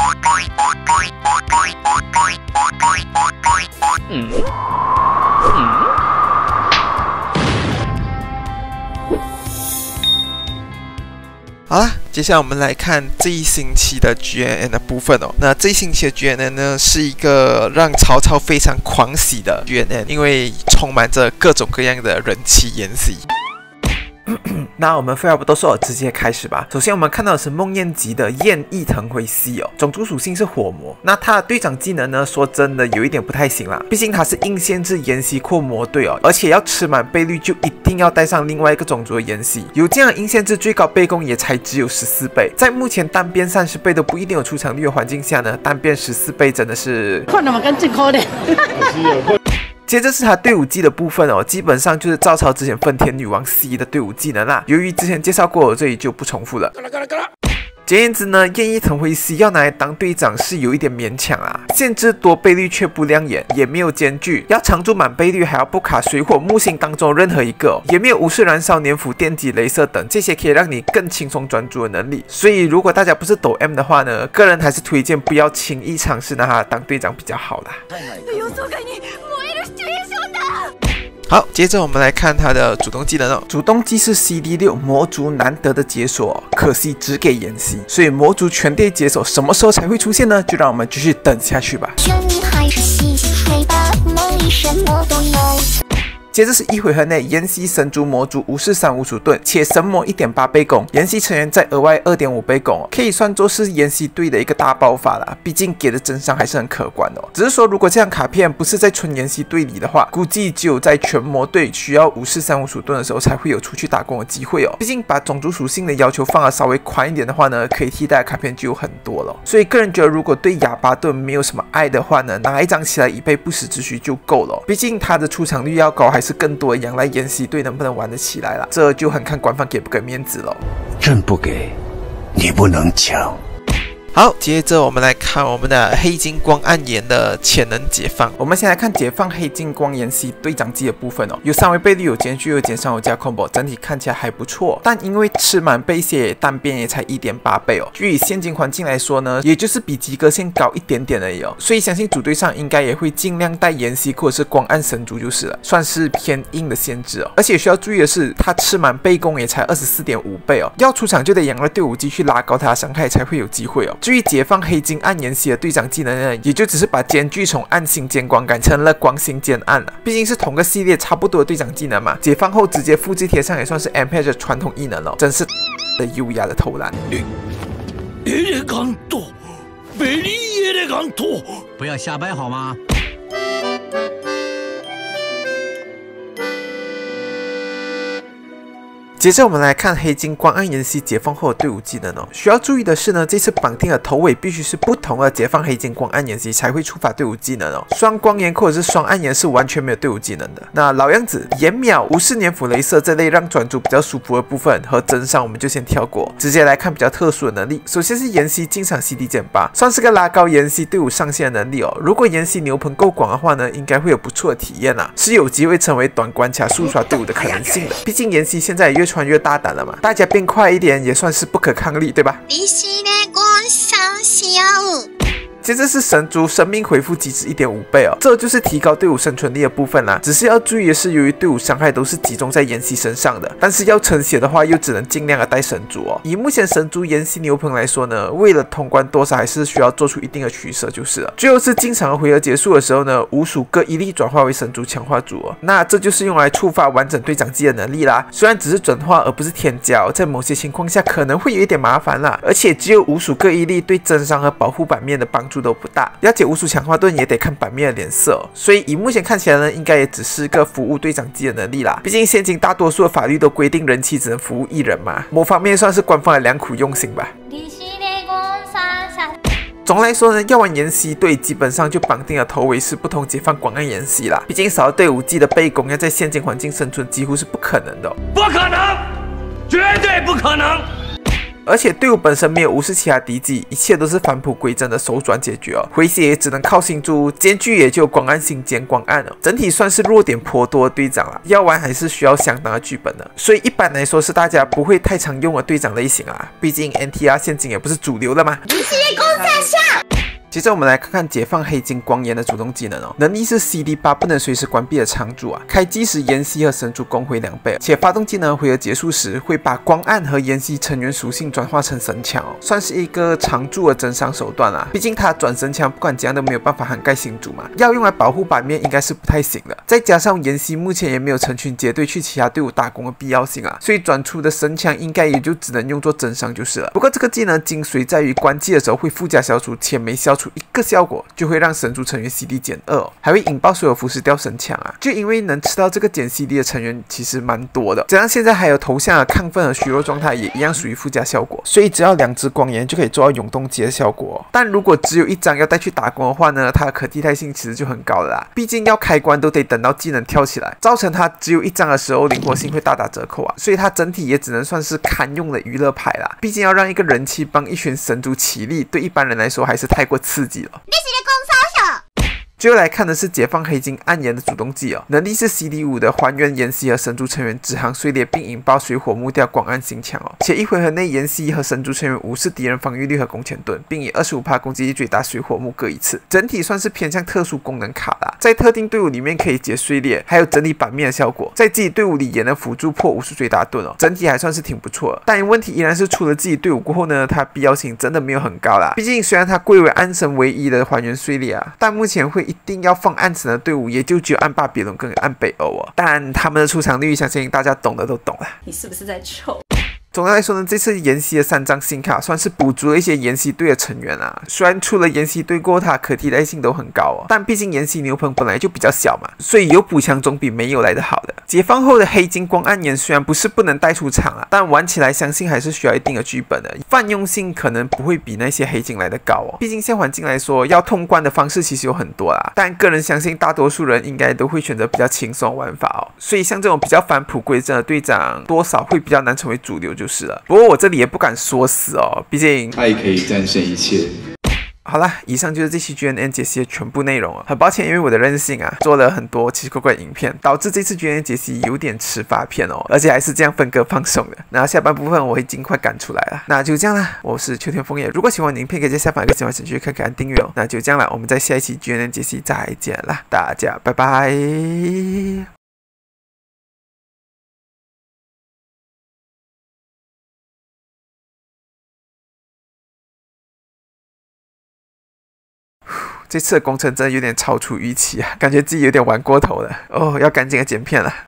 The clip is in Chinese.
好啦，接下来我们来看这一星期的 GNN 的部分哦。那这一星期的 GNN 呢，是一个让曹操非常狂喜的 GNN， 因为充满着各种各样的人气演习。那我们废话不多说，直接开始吧。首先我们看到的是孟彦吉的焰翼腾辉系哦，种族属性是火魔。那他的队长技能呢，说真的有一点不太行啦，毕竟他是硬限制沿袭扩魔队哦，而且要吃满倍率就一定要带上另外一个种族的沿袭。有这样硬限制，最高倍攻也才只有14倍，在目前单边30倍都不一定有出场率的环境下呢，单边14倍真的是看他们更健康的。 接着是他队伍技的部分哦，基本上就是赵超之前分天女王 C 的队伍技能啦。由于之前介绍过，这里就不重复了。简言之呢，焰翼腾辉系要拿来当队长是有一点勉强啊，限制多倍率却不亮眼，也没有间距，要常驻满倍率还要不卡水火木星当中任何一个，也没有无视燃烧、粘附、电击、雷射等这些可以让你更轻松专注的能力。所以如果大家不是抖 M 的话呢，个人还是推荐不要轻易尝试拿他当队长比较好啦。好，接着我们来看他的主动技能哦。主动技是 CD6 魔族难得的解锁哦，可惜只给沿袭，所以魔族全队解锁什么时候才会出现呢？就让我们继续等下去吧。接着是一回合内沿袭神族魔族无视3无鼠盾，且神魔 1.8 倍攻，沿袭成员再额外 2.5 倍攻哦，可以算作是沿袭队的一个大爆发啦。毕竟给的真伤还是很可观的哦。只是说如果这张卡片不是在纯沿袭队里的话，估计只有在全魔队需要无视3无鼠盾的时候才会有出去打工的机会哦。毕竟把种族属性的要求放得稍微宽一点的话呢，可以替代的卡片就有很多了。所以个人觉得，如果对哑巴盾没有什么爱的话呢，拿一张起来以备不时之需就够了。毕竟他的出场率要高，还是更多仰赖沿袭队能不能玩得起来啦，这就很看官方给不给面子了。 朕不给，你不能抢。 好，接着我们来看我们的黑金光暗炎的潜能解放。我们先来看解放黑金光沿袭队长技的部分哦，有3维倍率，有间距，有减伤，有加 combo， 整体看起来还不错。但因为吃满倍血，单边也才 1.8 倍哦。据以现今环境来说呢，也就是比及格线高一点点而已哦。所以相信组队上应该也会尽量带沿袭或者是光暗神族就是了，算是偏硬的限制哦。而且需要注意的是，他吃满倍攻也才 24.5 倍哦，要出场就得仰赖队伍继续拉高他的伤害才会有机会哦。至于解放黑金暗沿袭的队长技能呢，也就只是把间距从暗星间光改成了光星间暗了。毕竟是同个系列差不多的队长技能嘛，解放后直接复制贴上也算是 M H 的传统异能了，真是的优雅的投篮。 不要瞎掰好吗？ 接着我们来看黑金光暗沿袭解放后的队伍技能哦。需要注意的是呢，这次绑定的头尾必须是不同的解放黑金光暗沿袭才会触发队伍技能哦。双光炎或者是双暗炎是完全没有队伍技能的。那老样子，延秒、无视粘附、雷射这类让专注比较舒服的部分和真伤我们就先跳过，直接来看比较特殊的能力。首先是沿袭进场 CD 减8，算是个拉高沿袭队伍上限的能力哦。如果沿袭牛棚够广的话呢，应该会有不错的体验啦，是有机会成为短关卡速刷队伍的可能性的。毕竟沿袭现在也越穿越大胆了嘛，大家变快一点也算是不可抗力，对吧？接着是神族生命回复机制 1.5 倍哦，这就是提高队伍生存力的部分啦。只是要注意的是，由于队伍伤害都是集中在沿袭身上的，但是要撑血的话，又只能尽量的带神族哦。以目前神族沿袭牛棚来说呢，为了通关多少还是需要做出一定的取舍就是了。最后是进场的回合结束的时候呢，无鼠各一粒转化为神族强化组哦，那这就是用来触发完整队长技的能力啦。虽然只是转化而不是添加，在某些情况下可能会有一点麻烦啦，而且只有无鼠各一粒，对真伤和保护版面的帮助都不大。了解无鼠强化盾也得看版面的脸色哦，所以以目前看起来呢，应该也只是个服务队长级的能力啦。毕竟现今大多数的法律都规定人妻只能服务1人嘛，某方面算是官方的良苦用心吧。总的来说呢，要玩沿袭队基本上就绑定了头尾是不同解放广暗沿袭啦。毕竟少了队伍技的背攻，要在现今环境生存几乎是不可能的哦。 不可能，绝对不可能。 而且队伍本身没有无视其他敌机，一切都是返璞归真的手转解决哦。回血也只能靠星珠，间距也就光暗星间光暗哦。整体算是弱点颇多的队长啦，要玩还是需要相当的剧本的。所以一般来说是大家不会太常用的队长类型啊，毕竟 NTR 现今也不是主流的嘛。 接着我们来看看解放黑金光焰的主动技能哦，能力是 CD8 不能随时关闭的常驻啊，开机时烟系和神族攻回2倍，且发动技能回合结束时会把光暗和烟系成员属性转化成神枪哦，算是一个常驻的增伤手段啊。毕竟它转神枪不管怎样都没有办法涵盖星族嘛，要用来保护版面应该是不太行的。再加上烟系目前也没有成群结队去其他队伍打工的必要性啊，所以转出的神枪应该也就只能用作增伤就是了。不过这个技能精髓在于关机的时候会附加消除，且每消除一个效果就会让神族成员 CD 减2哦，还会引爆所有腐蚀掉神枪啊。就因为能吃到这个减 CD 的成员其实蛮多的，加上现在还有头像的亢奋和虚弱状态也一样属于附加效果，所以只要2只光焰就可以做到永动机的效果哦。但如果只有1张要带去打工的话呢，它的可替代性其实就很高了啦，毕竟要开关都得等到技能跳起来，造成它只有1张的时候灵活性会大打折扣啊，所以它整体也只能算是堪用的娱乐牌啦。毕竟要让一个人气帮一群神族起立，对一般人来说还是太过刺激了。最后来看的是解放黑金暗炎的主动技哦，能力是 CD5 的还原炎系和神族成员直航碎裂并引爆水火木掉光暗星枪哦，且一回合内炎系和神族成员无视敌人防御率和弓前盾，并以 25% 攻击力最大水火木各1次，整体算是偏向特殊功能卡啦，在特定队伍里面可以解碎裂，还有整理版面的效果，在自己队伍里也能辅助破武术最大盾哦，整体还算是挺不错的。但问题依然是出了自己队伍过后呢，它必要性真的没有很高啦，毕竟虽然它贵为暗神唯一的还原碎裂啊，但目前会一定要放暗神的队伍也就只有暗霸别伦跟暗北欧哦，但他们的出场率相信大家懂的都懂了。 你是不是在臭？ 总的来说呢，这次研习的3张新卡算是补足了一些研习队的成员啊。虽然出了研习队过后，它可替代性都很高哦，但毕竟研习牛棚本来就比较小嘛，所以有补强总比没有来的好的。解放后的黑金光暗炎虽然不是不能带出场啊，但玩起来相信还是需要一定的剧本的，泛用性可能不会比那些黑金来的高哦。毕竟现环境来说，要通关的方式其实有很多啦，但个人相信大多数人应该都会选择比较轻松的玩法哦。所以像这种比较返璞归真的队长，多少会比较难成为主流就是了。不过我这里也不敢说死哦，毕竟爱可以战胜一切。 好啦，以上就是这期 GNN 解析的全部内容了。很抱歉，因为我的任性啊，做了很多奇奇怪怪的影片，导致这次 GNN 解析有点迟发片哦，而且还是这样分割放送的。那下半部分我会尽快赶出来啦。那就这样啦，我是秋天枫叶。如果喜欢我的影片，可以在下方有个喜欢程序看看订阅哦。那就这样啦，我们在下一期 GNN 解析再见啦，大家拜拜。这次的工程真的有点超出预期啊，感觉自己有点玩过头了哦，要赶紧的剪片了。